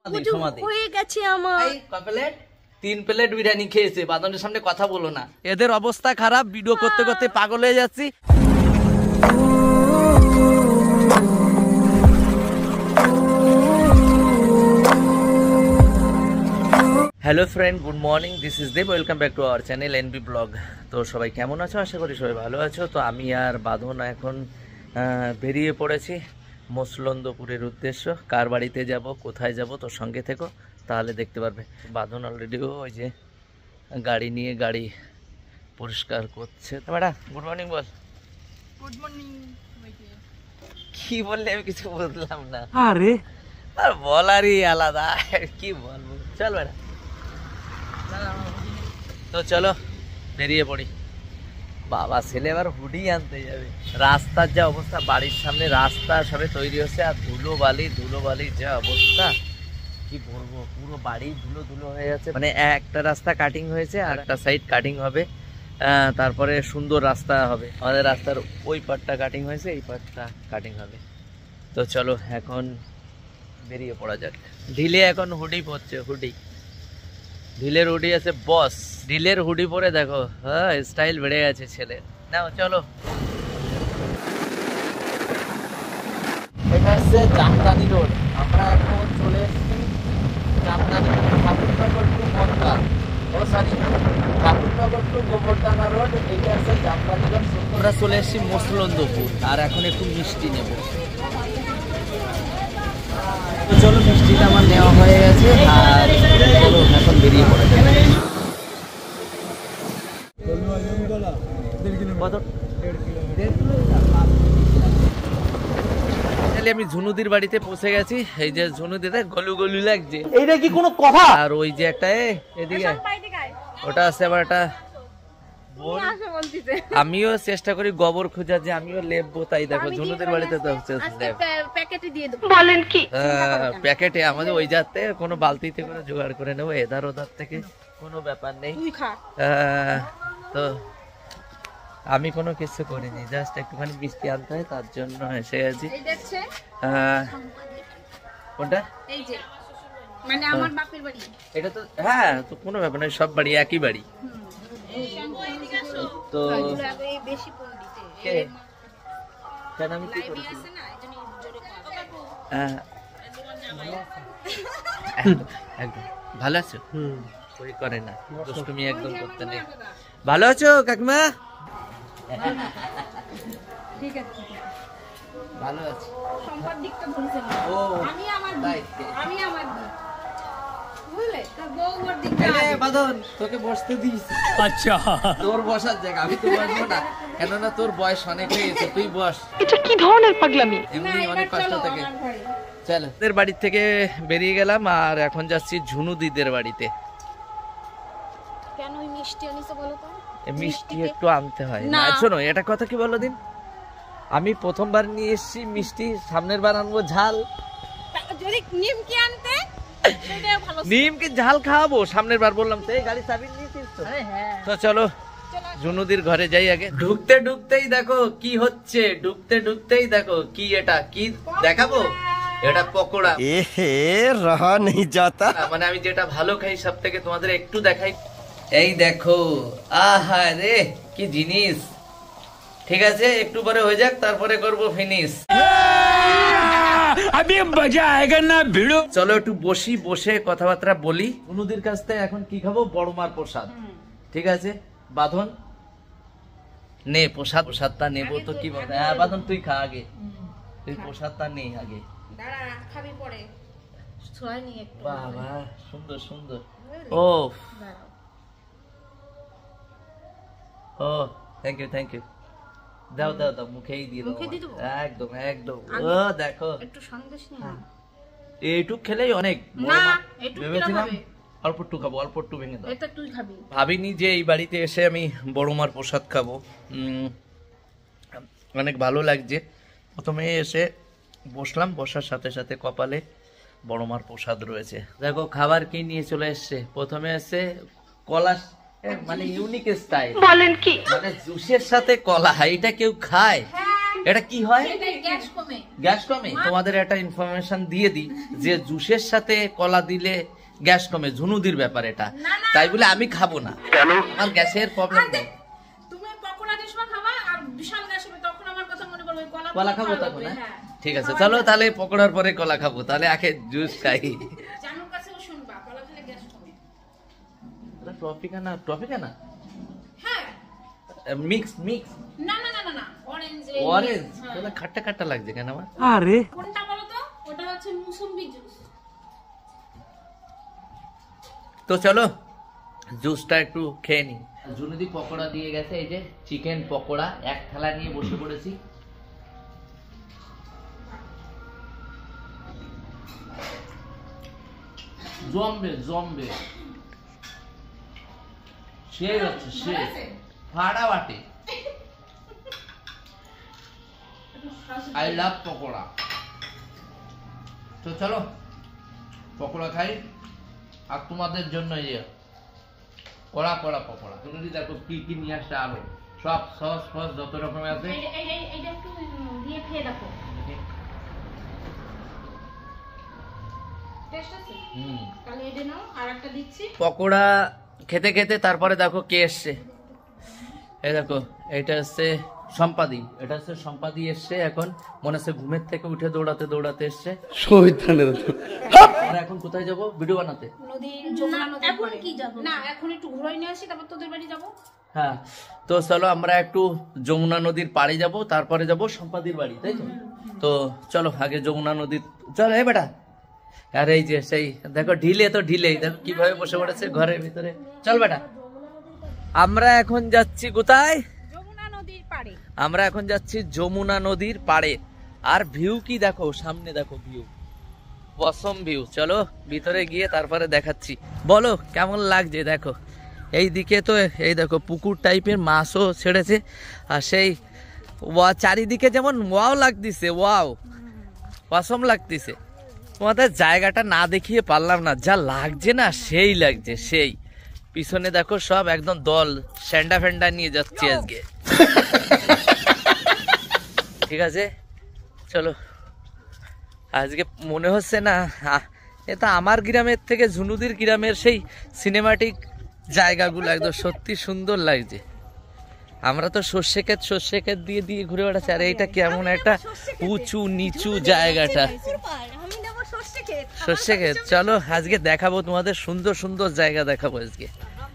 হয়ে গেছে আমার। 3 প্লেট বিরিয়ানি খেয়েছে। বাদনের সামনে কথা বলো না, এদের অবস্থা খারাপ, ভিডিও করতে করতে পাগল হয়ে যাচ্ছি। Hello friend, good morning, this is Dev, welcome back to our channel NB blog. তো সবাই কেমন আছো? আশা করি সবাই ভালো আছো। তো আমি আর বাঁধন এখন বেরিয়ে পড়েছি মসলন্দপুরের উদ্দেশ্য। কার বাড়িতে যাব, কোথায় যাব, তোর সঙ্গে থেকো, তাহলে দেখতে পারবে। বাঁধন অলরেডিও ওই যে গাড়ি নিয়ে গাড়ি পরিষ্কার করছে। তো ম্যাডাম গুড মর্নিং বল। Good morning. কি বললে আমি কিছু বুঝলাম না। আরে আর বলারই আলাদা, কি বলবো। চল ম্যাডাম, তো চলো বেরিয়ে পড়ি। বাবা ছেলে এবার হুডি আনতে যাবে। রাস্তার যা অবস্থা, বাড়ির সামনে রাস্তা সবে তৈরি হচ্ছে, আর ধুলো বালি যা অবস্থা, কি বলবো, পুরো বাড়ি ধুলো ধুলো হয়ে যাচ্ছে। মানে একটা রাস্তা কাটিং হয়েছে আর একটা সাইড কাটিং হবে, তারপরে সুন্দর রাস্তা হবে। আমাদের রাস্তার ওই পার্টটা কাটিং হয়েছে, এই পার্টটা কাটিং হবে। তো চলো এখন বেরিয়ে পড়া যাক। ঢিলে এখন হুডি পরছে, ঢিলের হুডি আছে বস। ঢিলের হুডি পরে দেখো, হ্যাঁ স্টাইল বেড়ে গেছে ছেলে। নাও চলো। এটা হচ্ছে জামদানি রোড। আমরা এখন চলে এসেছি জামদানি ঠাকুরনগর টু মন্দার, ঠাকুরনগর টু গোবরডাঙ্গা রোড। এটা হচ্ছে জামদানি রোড। আমরা চলে এসেছি মসলন্দপুর, আর এখন একটু মিষ্টি নেব। তো চলো, মিষ্টিটা আমার নেওয়া হয়ে গেছে, আর চলো এখন বেরিয়ে পড়ে যাবে। আমি ঝুনুদির বাড়িতে পৌঁছে গেছি। এই যে ঝুনুদিতে গলু গলু লাগছে, এইটা কি কোনো কথা? আর ওই যে একটা এদিকে ওটা আছে আবার একটা। আমিও চেষ্টা করি গোবর খোঁজা, যে আমিও লেববো, তাই দেখো ঝুনুদের বাড়িতে তো বলেন কি প্যাকেটে আমাদের ওই যাতে কোনো বালতিতে করে জোগাড় করে নেবো, এধার ওধার থেকে কোনো ব্যাপার নেই। তো আমি কোনো কিছু করিনি, জাস্ট একটুখানি মিষ্টি আনতে হয়, তার জন্য এসে গেছি। কোনটা? মানে আমার বাপের বাড়ি। এটা তো হ্যাঁ, তো কোনো ব্যাপার নয়, সব বাড়ি একই বাড়ি। তো কেন আমি কি করেছি? একদম ভালো আছো? ওই করে না, তুমি একদম করতে নেই। ভালো আছো কাকিমা? ঠিক আছে, ভালো আছি। সম্পাদিকটা বলছেন ও আমি আমার দিক বুঝলে, তোর বউ ওর দিকটা। এই বাদন, তোকে বসতে দিস। আচ্ছা, তোর বসার জায়গা, আমি তো বসবো না, কেননা তোর বয়স অনেক হয়ে গেছে, তুই বস। এটা কি ধরনের পাগলামি? এমনি অনেক কষ্ট থাকে। চলো, ওদের বাড়ি থেকে বেরিয়ে গেলাম, আর এখন যাচ্ছি ঝুনুদিদের বাড়িতে। কেন ওই মিষ্টি আনিছো বলো তো? মিষ্টি একটু আনতে হয় না। শোনো, এটা কথা কি বলো দিন, আমি প্রথমবার নিয়ে এসেছি মিষ্টি, সামনের বার আনবো ঝাল। যদি নিমকি আনতে, সেটাও ভালো। নিমকি ঝাল খাওয়াবো সামনের বার, বললাম তো। এই গাড়ি চাবি নিয়েছিস তো? তো চলো জুনুদির ঘরে যাই আগে। ঢুকতেই দেখো কি হচ্ছে, ঢুকতেই দেখো কি, এটা কি দেখাবো? এটা পকোড়া। রহা নেই যাতা। মানে আমি যেটা ভালো খাই সব থেকে, তোমাদের একটু দেখাই। এই দেখো, আহা রে কি জিনিস। ঠিক আছে, একটু পরে হয়ে যাক, তারপরে করব ফিনিশ। আবে মজা আয়েগা না ভিড়ো। চলো একটু বসে কথাবার্তা বলি। অনুদির কাছ থেকে এখন কি খাবো? বড় মার প্রসাদ। ঠিক আছে বাঁধন, নে প্রসাদটা নেবো তো। কি বলতে? হ্যাঁ বাঁধন, তুই খা আগে, তুই প্রসাদটা নে আগে। দাঁড়া, খাবি পরে। ছোঁয়া নি একটু। বাবা সুন্দর। ও ও থ্যাংক ইউ। দাও মুখেই দিয়ে দাও। একদম ও দেখো, একটু সন্দেশ নিয়ে এইটুক খেলেই অনেক। না, ভেবেছিলাম অল্প একটু খাবো, অল্প একটু ভেঙে দাও। এটা তুই খাবি। ভাবিনি যে এই বাড়িতে এসে আমি বড় মার প্রসাদ খাবো। অনেক ভালো লাগছে। প্রথমে এসে বসলাম, বসার সাথে সাথে কপালে বড় মার প্রসাদ রয়েছে। দেখো খাবার কি নিয়ে চলে এসছে। প্রথমে এসে কলা, মানে ইউনিক স্টাইল। বলেন কি? মানে জুসের সাথে কলা, এটা কেউ খায়? এটা কি হয়? এটা গ্যাস কমে। গ্যাস কমে? তোমাদের একটা ইনফরমেশন দিয়ে দিই যে জুসের সাথে কলা দিলে গ্যাস কমে, ঝুনুদির ব্যাপার এটা। তাই বলে আমি খাবো না, কেন? আমার গ্যাসের প্রবলেম নেই। তুমি পকোড়া দিয়ে সময় খাবা আর বিশাল গ্যাস হবে, তখন আমার কথা মনে পড়বে কলা খাবো তখন। ঠিক আছে, চলো তাহলে পকোড়ার পরে কলা খাবো, তাহলে আগে জুস খাই। জানুর কাছেও শুনবা কলা খেলে গ্যাস কমে। ট্রফিকানা হ্যাঁ মিক্স না না না না না অরেঞ্জ। তাহলে খাট্টা খাট্টা লাগছে কেন আমার? अरे কোনটা বলো তো? ওটা হচ্ছে মুসম্বি জুস। তো চলো জুসটা একটু খেয়ে নি। জুনুদি পকোড়া দিয়ে গেছে, এই যে চিকেন পকোড়া এক থালা নিয়ে বসে পড়েছি। জম্বে সে হচ্ছে সে ফাটাফাটি। I love pakora. তো চলো পকোড়া খাই, আর তোমাদের জন্য ইয়ে কড়া পকোড়া। তুমি দেখো কি কি নিয়ে আসছে, আরো সব সস ফস যত রকমের আছে। এইটা একটু দিয়ে খেয়ে দেখো, টেস্ট আছে। তাহলে এটা নাও, আর একটা দিচ্ছি। পকোড়া খেতে খেতে তারপরে দেখো কে এসছে। এই দেখো এটা হচ্ছে সম্পাদি এসছে। এখন মনে হচ্ছে ঘুমের থেকে উঠে দৌড়াতে এসছে। আমরা এখন কোথায় যাব? ভিডিও বানাতে। যমুনা নদী। এখন কি যাব? না এখন একটু ঘুরাই নিয়ে আসি, তারপর তোদের বাড়ি যাব। হ্যাঁ, তো চলো আমরা একটু যমুনা নদীর পাড়ে যাব, তারপরে যাব সম্পাদির বাড়ি, তাই তো? তো চলো আগে যমুনা নদীর, চলো এই বেটা। আর এই যে সেই দেখো ঢিলে দেখো কিভাবে বসে পড়েছে ঘরের ভিতরে। চল বেটা, আমরা এখন যাচ্ছি কোথায়? যমুনা নদীর পাড়ে। আমরা এখন যাচ্ছি যমুনা নদীর পাড়ে। আর ভিউ কি দেখো, সামনে দেখো ভিউ, অসম ভিউ। চলো ভিতরে গিয়ে তারপরে দেখাচ্ছি। বলো কেমন লাগছে? দেখো এই দিকে তো এই দেখো পুকুর টাইপের মাছও ছেড়েছে, আর সেই চারিদিকে যেমন ওয়াও লাগতেছে, ওয়াও অসম লাগতেছে। তোমাদের জায়গাটা না দেখিয়ে পারলাম না, যা লাগছে না সেই লাগছে সেই। পিছনে দেখো সব একদম দল স্যান্ডা ফ্যান্ডা নিয়ে যাচ্ছে আজকে। ঠিক আছে চলো। আজকে মনে হচ্ছে না এটা আমার গ্রামের থেকে ঝুনুদির গ্রামের সেই সিনেমাটিক জায়গাগুলো একদম সত্যি সুন্দর লাগছে। আমরা তো সর্ষে ক্ষেত দিয়ে ঘুরে বেড়াচ্ছি, আর এইটা কেমন একটা উঁচু নিচু জায়গাটা, সর্ষে ক্ষেত। চলো আজকে দেখাবো তোমাদের সুন্দর জায়গা দেখাবো আজকে।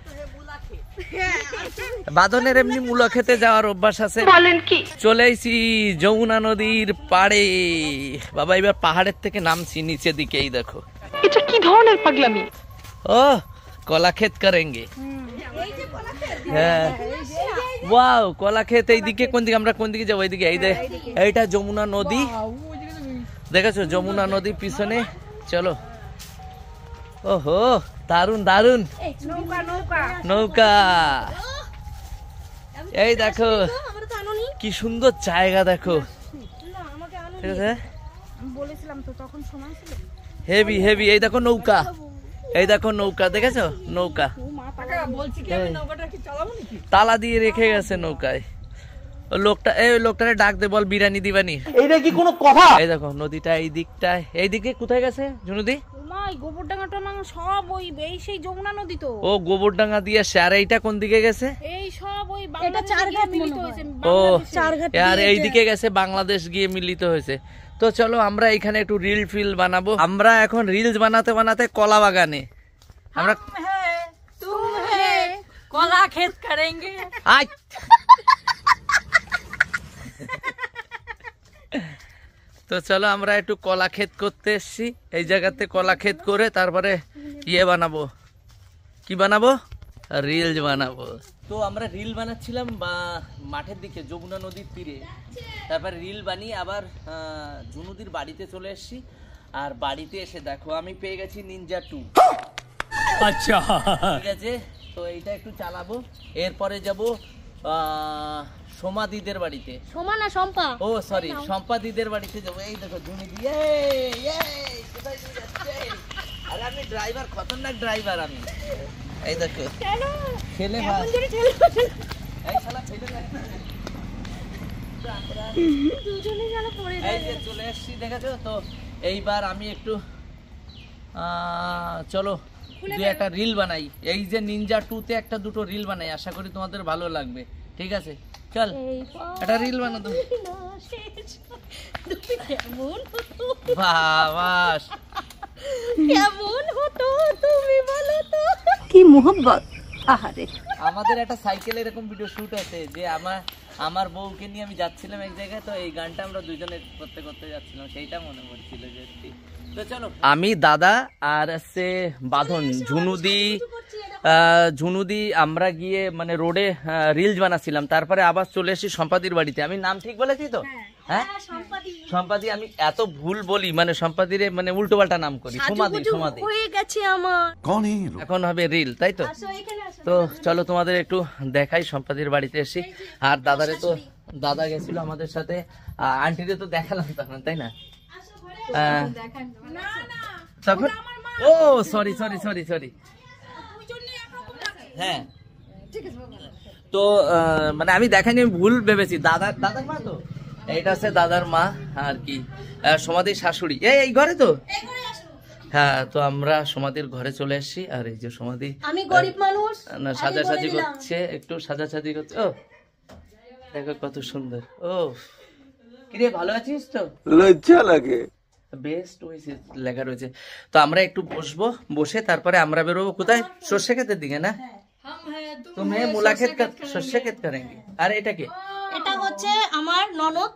বাদনের এমনি মূলা খেতে যাওয়ার অভ্যাস আছে। চলে এসেছি যমুনা নদীর পাড়ে। বাবা এবার পাহাড়ের থেকে নামছি নিচের দিকে। এই দেখো এটা কি ধরনের পাগলামি। ও কলা ক্ষেত করেঙ্গে। হ্যাঁ ওয়াও কলা ক্ষেত। এইদিকে কোন দিকে, আমরা কোন দিকে যাবো? এইদিকে। এইটা যমুনা নদী, দেখেছো যমুনা নদী পিছনে। চলো। ওহো দারুন নৌকা। এই দেখো কি সুন্দর জায়গা, দেখো ঠিক আছে। হেভি এই দেখো নৌকা, দেখেছো নৌকা তালা দিয়ে রেখে গেছে নৌকায়। লোকটারে ডাক দে, বল বিরিয়ানি দিবানি। এইটা কি কোনো কথা? এই দেখো নদীটা এই দিকটায়। এইদিকে কোথায় গেছে ঝুনুদি? গোবরডাঙ্গা সব ওই এই সেই যমুনা নদী তো। ও গোবরডাঙ্গা দিয়ে। আর এইটা কোন দিকে গেছে? এই সব ওই বাংলাদেশ গিয়ে মিলিত হয়েছে। ও আর এইদিকে গেছে বাংলাদেশ গিয়ে মিলিত হয়েছে। তো চলো আমরা এখানে একটু রিল ফিল বানাবো। আমরা এখন রিলস বানাতে কলা বাগানে। আমরা কলা ক্ষেত করেঙ্গে। তো চলো আমরা একটু কলা ক্ষেত করতে এসছি। এই জায়গাতে কলা ক্ষেত করে তারপরে ইয়ে বানাবো। কি বানাবো? রিলস বানাবো। তো আমরা রিল বানাচ্ছিলাম মাঠের দিকে যমুনা নদীর তীরে। তারপরে রিল বানিয়ে আবার ঝুনুদির বাড়িতে চলে এসছি। আর বাড়িতে এসে দেখো আমি পেয়ে গেছি নিনজা 2। আচ্ছা ঠিক আছে, তো এইটা একটু চালাবো। এরপরে যাবো সোমাদিদের বাড়িতে। সোমা না শম্পা? ও সরি সম্পাদিদের বাড়িতে যাবো। এই দেখো ঝুনুদি কোথায় যাচ্ছে। আরে আমি ড্রাইভার, খতরনাক ড্রাইভার আমি। এই দেখো ছেলে ভাই, এই শালা ছেলে দুজনে যেন পড়ে এই যে চলে এসেছি দেখেছো তো। এইবার আমি একটু চলো দু একটা রিল বানাই। এই যে নিনজা 2 তে একটা দুটো রিল বানাই, আশা করি তোমাদের ভালো লাগবে। ঠিক আছে চল একটা রিল বানা তুমি। কেমন হতো বাবাস কেমন হতো তুমি বলো তো। কি মোহব্বত আহারে। আমাদের একটা সাইকেলে এরকম ভিডিও শুট আছে যে আমার বউকে নিয়ে আমি যাচ্ছিলাম এক জায়গায়, তো এই গানটা আমরা দুজনে করতে করতে যাচ্ছিলাম, সেইটা মনে পড়ছিল যে। তো চলো আমি দাদা আর আছে বাঁধন ঝুনুদি আমরা গিয়ে মানে রোডে রিলস বানাচ্ছিলাম, তারপরে আবার চলে এসেছি সম্পাদির বাড়িতে। আমি নাম ঠিক বলেছি তো? হ্যাঁ সম্পাদি। আমি এত ভুল বলি মানে সম্পাদিরে মানে উল্টো পাল্টা নাম করি। সমাধি হয়ে গেছে আমার। এখন হবে রিল, তাই তো? তো চলো তোমাদের একটু দেখাই সম্পাদির বাড়িতে এসে। আর দাদারে তো দাদা গেছিল আমাদের সাথে, আন্টিরে তো দেখালাম তখন, তাই না? তখন ও সরি হ্যাঁ তো মানে আমি দেখাইনি, আমি ভুল ভেবেছি। দাদার মা তো এইটা আছে দাদার মা আর কি সমাধির শাশুড়ি এই ঘরে তো। হ্যাঁ তো আমরা সমাধির ঘরে চলে এসেছি। আর এই যে সমাধি, আমি গরিব মানুষ না সাজাসাজি করছে, একটু সাজাসাজি করছে। ও দেখো কত সুন্দর। ও কিরে ভালো আছিস তো? লজ্জা লাগে। বেস্ট হয়েছে লেখা রয়েছে। তো আমরা একটু বসবো, বসে তারপরে আমরা বেরোবো কোথায়? সর্ষে ক্ষেতের দিকে না? তুমি মূলা ক্ষেত সর্ষে ক্ষেত করেঙ্গে। আর এটা কি? এটা হচ্ছে আমার ননদ।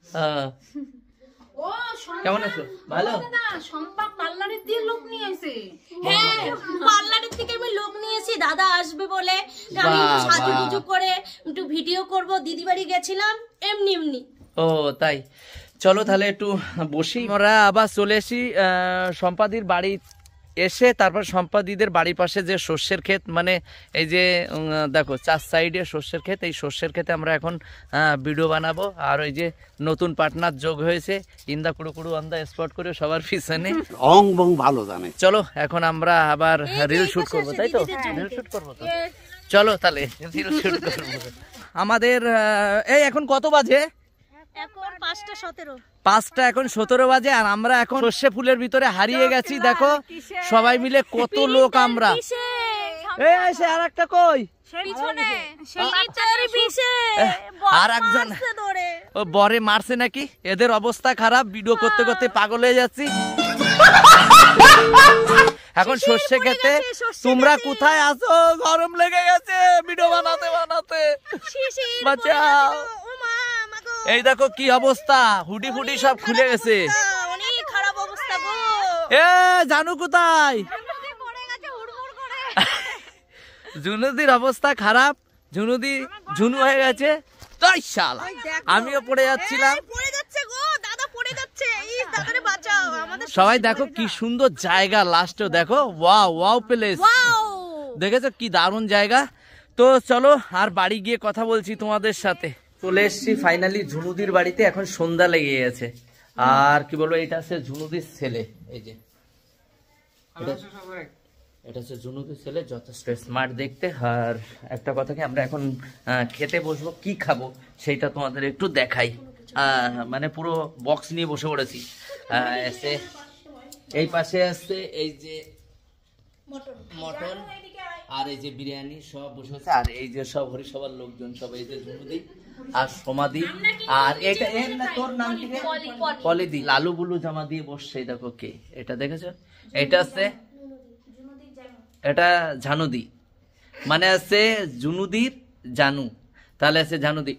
কেমন আছো? ভালো। পার্লারের দিয়ে লোক নিয়ে এসে। হ্যাঁ পার্লারের থেকে আমি লোক নিয়েছি দাদা আসবে বলে। আমি সাজুগুজু করে একটু ভিডিও করব, দিদি বাড়ি গেছিলাম এমনি। ও তাই, চলো তাহলে একটু বসি। আমরা আবার চলে এসি সম্পাদির বাড়ি এসে, তারপর সম্পাদিদের বাড়ির পাশে যে সর্ষের ক্ষেত, মানে এই যে দেখো 4 সাইডে সর্ষের ক্ষেত, এই সর্ষের ক্ষেতে আমরা এখন ভিডিও বানাবো। আর ওই যে নতুন পার্টনার যোগ হয়েছে ইন্দা কুড়ু অন দা স্পট করে সবার পিছনে অং বং ভালো জানে। চলো এখন আমরা আবার রিল শুট করবো, তাই তো? রিল শুট করবো তো, চলো তাহলে রিল শুট করবো। আমাদের এই এখন কত বাজে? এখন 5:17। 5টা এখন 17 বাজে। আর আমরা এখন সর্ষে ফুলের ভিতরে হারিয়ে গেছি। দেখো সবাই মিলে কত লোক আমরা। এই সে আর একটা কই আর একজন ও বরে মারছে নাকি? এদের অবস্থা খারাপ, ভিডিও করতে করতে পাগল হয়ে যাচ্ছি। এখন সর্ষে খেতে তোমরা কোথায় আছো? গরম লেগে গেছে ভিডিও বানাতে বাঁচাও। এই দেখো কি অবস্থা, হুডি ফুডি সব খুলে গেছে। অনেক খারাপ অবস্থা গো। এ জানু কোথায়? ঝুনুদির অবস্থা খারাপ, ঝুনু হয়ে গেছে। তাই শালা আমিও পড়ে যাচ্ছিলাম। সবাই দেখো কি সুন্দর জায়গা, লাস্টে দেখো ওয়াও প্লেস, দেখেছো কি দারুণ জায়গা। তো চলো আর বাড়ি গিয়ে কথা বলছি তোমাদের সাথে। চলে এসছি ফাইনালি ঝুনুদির বাড়িতে, এখন সন্ধ্যা লেগে গেছে। আর কি বলবো, এটা আছে ঝুনুদির ছেলে, এই যে এটা হচ্ছে ঝুনুদির ছেলে, যথেষ্ট স্মার্ট দেখতে। আর একটা কথা কি, আমরা এখন খেতে বসবো, কি খাবো সেইটা তোমাদের একটু দেখাই। মানে পুরো বক্স নিয়ে বসে পড়েছি। এই পাশে আছে এই যে মটন আর এই যে বিরিয়ানি সব বসে আছে। আর এই যে সব হরিসভার লোকজন সব, এই যে ঝুনুদি আর সমাধি। আর এটা তোর নাম কি? পলিদি। লালু বুলু জামা দিয়ে বসছে, দেখো কে এটা, দেখেছো? এটা আছে, এটা ঝানুদি, মানে আছে ঝুনুদির জানু, তাহলে আছে ঝানুদি।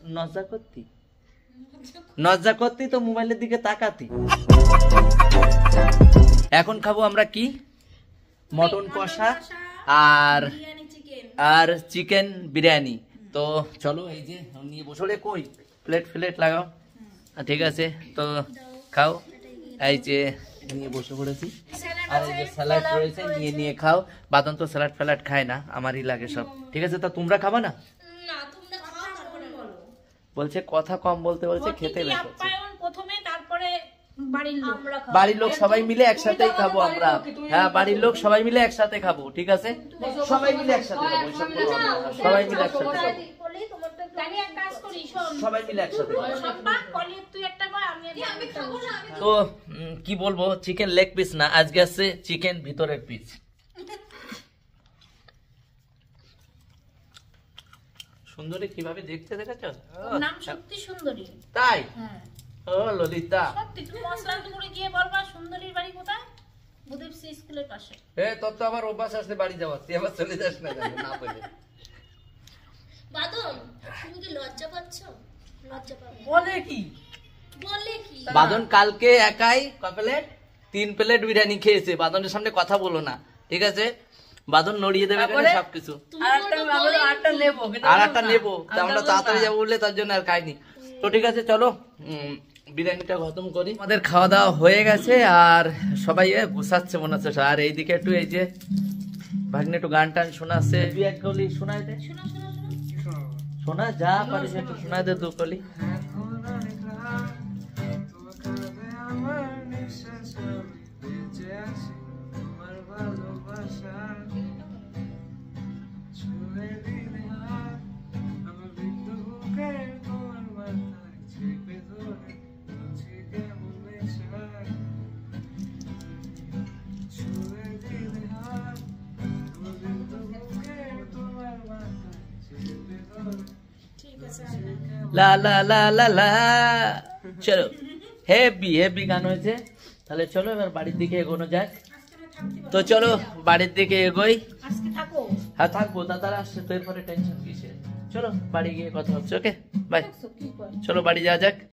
নজ্জা করতি তো মোবাইলের দিকে তাকাতি। এখন খাবো আমরা কি? মটন কষা আর চিকেন বিরিয়ানি। তো চলো এই যে নিয়ে বসলে, কই প্লেট লাগাও। ঠিক আছে তো খাও। এই যে নিয়ে বসে পড়েছি। আর এই যে স্যালাড রয়েছে, নিয়ে খাও। বাদন তো স্যালাড ফ্যালাড খায় না, আমারই লাগে সব। ঠিক আছে তো তোমরা খাবা না? বলছে কথা কম বলতে, বলছে খেতে বেশি। বাড়ির লোক সবাই মিলে একসাথেই খাবো আমরা। হ্যাঁ বাড়ির লোক সবাই মিলে একসাথে খাবো। ঠিক আছে সবাই মিলে একসাথে খাবো, সবাই মিলে একসাথে খাবো। তাহলে এক কাজ করি, শোন। সবাই মিলে একসাথে সম্পা, কলি তুই একটা কর, আমি খাবো না। তো কি বলবো, চিকেন লেগ পিস না, আজকে আছে চিকেন ভিতরের পিস। সুন্দরী কিভাবে দেখতে দেখেছো? নাম সত্যি সুন্দরী। তাই? হ্যাঁ ও ললিতা, সত্যি। তুমি মশলা করে গিয়ে বলবা সুন্দরীর বাড়ি কোথায়? বুদেবসি স্কুলের পাশে। তোর তো আবার অভ্যাস আসতে বাড়ি যাওয়ার, তুই আবার চলে যাস না কেন, না বলে। বাদন, তুমি কি লজ্জা পাচ্ছ? লজ্জা পাবে বলে কি? বলে কি? বাদন কালকে একাই ক প্লেট? 3 প্লেট বিরিয়ানি খেয়েছে। বাদনের সামনে কথা বলো না, ঠিক আছে? বাদন নড়িয়ে দেবে কেন সবকিছু। আর একটা নেবো, তা আমরা তাড়াতাড়ি যাবো বললে তার জন্য আর খাইনি। তো ঠিক আছে, চলো বিরিয়ানিটা খতম করি। আমাদের খাওয়া দাওয়া হয়ে গেছে আর সবাই গুছাচ্ছে মনে হচ্ছে। আর এইদিকে একটু এই যে ভাগ্নে একটু গান টান শোনাচ্ছে, দুই এক কলি শোনায় দে। শোনা যা পারিস একটু শোনায় দে 2 কলি। লা লা লা লা লা। চলো, হেভি হেভি গান হয়েছে। তাহলে চলো এবার বাড়ির দিকে এগোনো যাক। তো চলো বাড়ির দিকে এগোই। আজকে থাকো। হ্যাঁ থাকবো, দাদারা আসছে তো এরপরে টেনশন কিসের। চলো বাড়ি গিয়ে কথা হচ্ছে। ওকে বাই, চলো বাড়ি যাওয়া যাক।